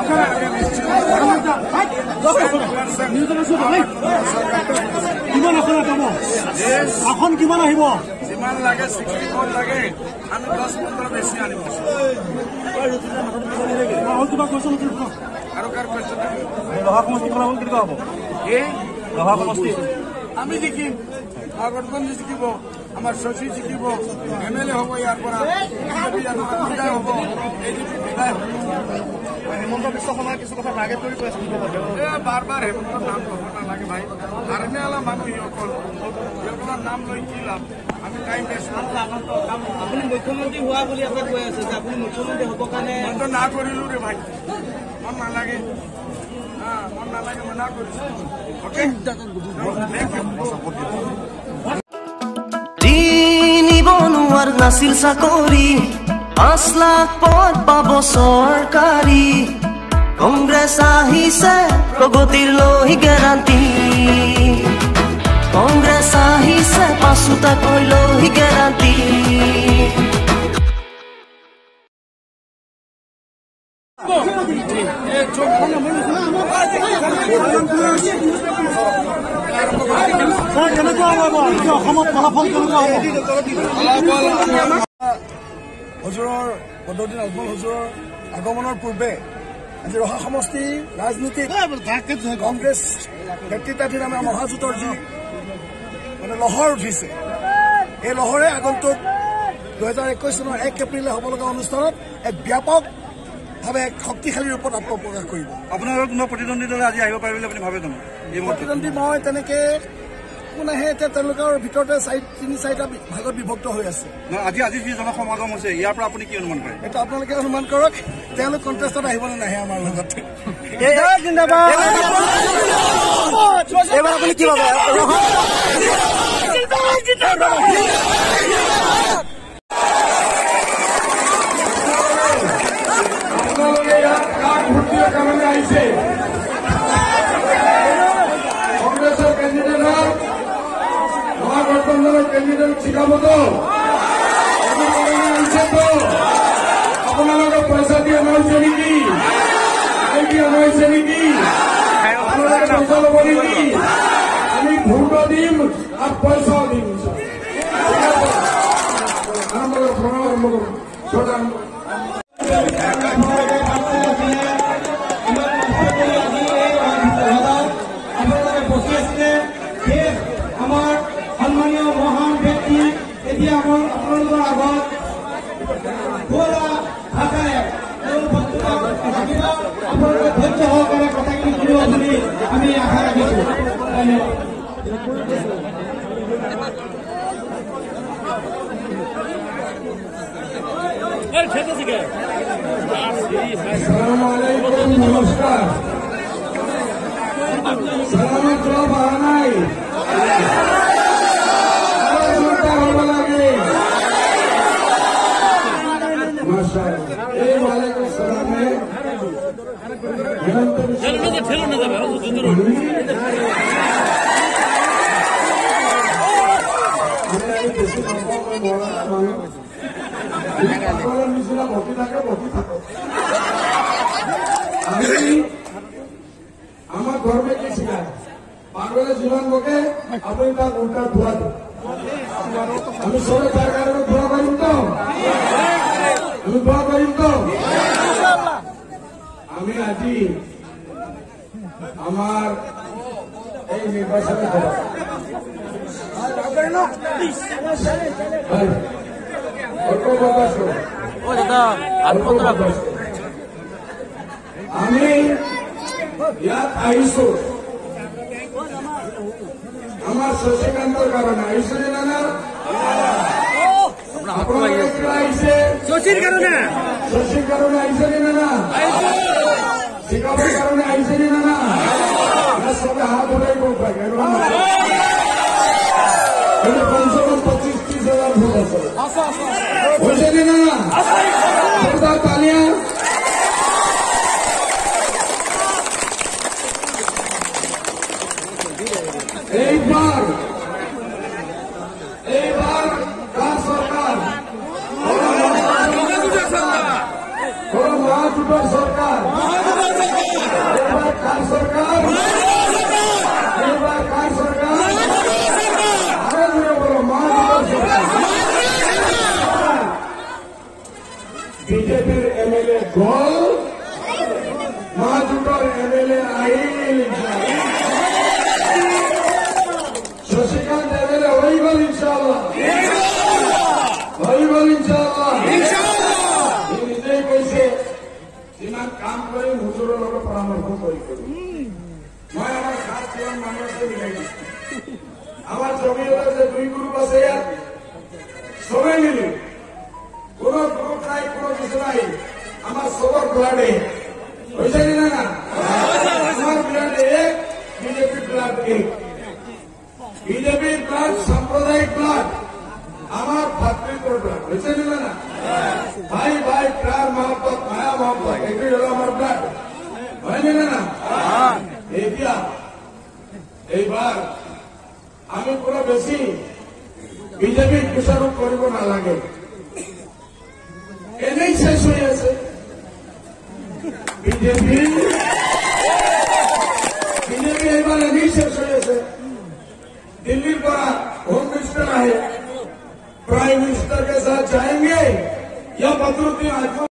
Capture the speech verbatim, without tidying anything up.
কিমান আসন কাম আসন কিমান আহিব যিমান লাগে ছিক্সটি ফ'ৰ লাগে আমি দহ পোন্ধৰ বেছি আনিব কিবা কৈছে আৰু কাৰ কৈছে লহা সমষ্টি ফলাফল কেনেকুৱা হ'ব এই লহা সমষ্টি আমি জিকিম আগৰগঞ্জ জিকিব আমাৰ শশী জিকিব এম এল এ হ'ব ইয়াৰ পৰা বিদায় হ'ব এই বিদায় হ'ব হিমন্ত বিশ্ব শৰ্মাই কিছু কথা টাৰ্গেট কৰি কৈ আছে বাৰ বাৰ হেমন্তৰ নাম ল'ব নালাগে ভাই আৰ্মিয়ালা মানুহ সিহঁতৰ সিহঁতৰ নাম লৈ কি লাভ আমি টাইম বেষ্ট আপুনি মুখ্যমন্ত্ৰী হোৱা বুলি আপুনি কৈ আছে যে আপুনি মুখ্যমন্ত্ৰী হ'ব কাৰণে মইতো না কৰিলোঁ ৰে ভাই মন নালাগে মন নালাগে মই না কৰিছোঁ নিবনুৱাৰ নাছিল চাকৰি পাঁচ লাখ পদ পাব চৰকাৰী কংগ্ৰেছ আহিছে প্ৰগতিৰ লৈ গেৰাণ্টি কংগ্ৰেছ আহিছে পাঁচোটাকৈ লৈ গেৰাণ্টি অসমত ফলাফল কেনেকুৱা হ'ব হুজুৰৰ পদ্ধতি আজমল হুজুৰৰ আগমনৰ পূৰ্বে আজি ৰহা সমষ্টি ৰাজনীতিক কংগ্ৰেছ নেতৃত্বাধীন আমাৰ মহাজোঁটৰ যি মানে লহৰ উঠিছে এই লহৰে আগন্তুক দুহেজাৰ একৈশ চনৰ এক এপ্ৰিলে হ'ব লগা অনুষ্ঠানত এক ব্যাপকভাৱে এক শক্তিশালী ৰূপত আত্মপ্ৰকাশ কৰিব আপোনালোকৰ কোনো প্ৰতিদ্বন্দ্বী দলে আজি আহিব পাৰিব বুলি আপুনি ভাবে জানো প্ৰতিদ্বন্দ্বী মই তেনেকে কোন আহে এতিয়া তেওঁলোকৰ ভিতৰতে চাৰি তিনি চাৰিটা ভাগত বিভক্ত হৈ আছে আজি আজি যি জনসমাগম হৈছে ইয়াৰ পৰা আপুনি কি অনুমান কৰে এইটো আপোনালোকে অনুমান কৰক তেওঁলোক কণ্টেষ্টত আহিব নে নাহে আমাৰ লগত এইবাৰ আপুনি কি ভাবে আপোনালোকে ইয়াত কাক ভোট দিয়াৰ কাৰণে আহিছে কংগ্ৰেছৰ কেণ্ডিডেটক মহাগঠবন্ধনৰ কেণ্ডিডেট শিকাবতো আহিছেতো আপোনালোকে পইচা দি অনাইছে নেকি দি অনাইছে নেকি আপোনালোকে পইচা ল'ব নেকি আমি ভোটো দিম আৰু পইচাও দিম আৰম্ভ কৰক আৰম্ভ কৰক আমাৰ সন্মানীয় মহান ব্যক্তি এতিয়া আমাৰ আপোনালোকৰ আগত পুৰা ভাষাৰে আপোনালোকে ধৈৰ্য সহকাৰে কথাখিনি শুনিব বুলি আমি আশা ৰাখিছো ধন্যবাদ নমস্কাৰ সালামত জবাব অহা নাই হ'ব লাগে এই ওয়ালাইকুম সালামে নিচিনা বসি থাকে বসি থাকো আমার ধর্মে কি শিখায় পাগলে জীবন বকে আপনি তার উল্টা ধোয়া দেন আমি সবাই তার কারণে ধোয়া করিম তো আমি ধোয়া করিম তো আমি আজি আমার এই নির্বাচনে আমি ইয়াত আহিছো আমার শশীকান্তৰ কাৰণে আহিছো নে না আপোনালোকে আহিছে শশীৰ কাৰণে শশীৰ কাৰণে আহিছে নে না শিকাবৰ কাৰণে আহিছে নে না সবে হাত উঠাই গ'ল পাই পঞ্চান্ন পঁচিছ ত্ৰিশ হাজাৰ ভোট আছে হৈছে নে না তালিয়া এইবার এইবার কার সরকার মহাজোঁটৰ সরকার এবার কার সরকার এবার কার সরকার আরো জোরে বলো মহাজোটের সরকার বিজেপির এমএলএ গোল মহাজোটের এমএলএ আইন শশীকান্ত এমএলএ হয়ে গেল ইনশাআল্লাহ হয়ে গেল ইনশাআল্লাহ নিজেই কইছে যিমান কাম কৰিম হুজুৰৰ লগত পৰামৰ্শ কৰি কৰিম মই আমাৰ সাতজন মানুহকে মিলাই দিছো আমাৰ জমিয়তৰ যে দুই গ্ৰুপ আছে ইয়াত সবাই মিলি কোনো গ্ৰুপ নাই কোনো কিছু নাই আমাৰ সবৰ ব্লাডে হৈছে কি না আমার ব্লাড এক বিজেপি ব্লাড এক বিজেপির ব্লাড সাম্প্রদায়িক ব্লাড আমার ভাতৃত্ব ব্লাড হয়েছে না না ভাই ভাই প্রাণ মহব্বত মায়া মহব্বত এগুলি হল আমার ব্লাড হয়নি না না এতিয়া এইবার আমি পুরো বেশি বিজেপিক দোষারোপ কৰিব নালাগে এনেই শেষ হয়ে আছে বিজেপি বিজেপি এইবার এনেই শেষ হয়ে আছে दिल्ली पर होम मिनिस्टर आए प्राइम मिनिस्टर के साथ जाएंगे या बदरुद्दीन आजम